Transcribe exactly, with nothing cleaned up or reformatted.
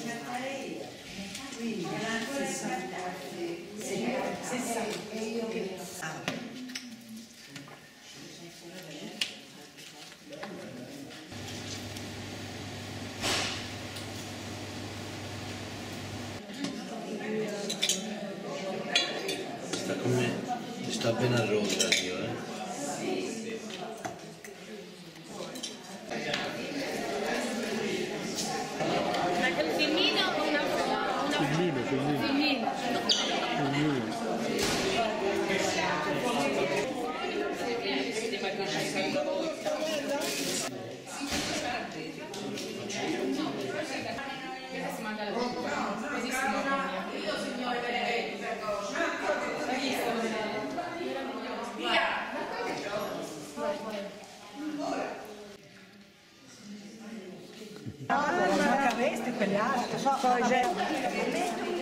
sessanta. E io che... Sta con me, sta appena a rosa io, eh. Filmino o una foto? Filmino, filmino. Filmino. Filmino. Ah, non capeste quelle altre, poi c'è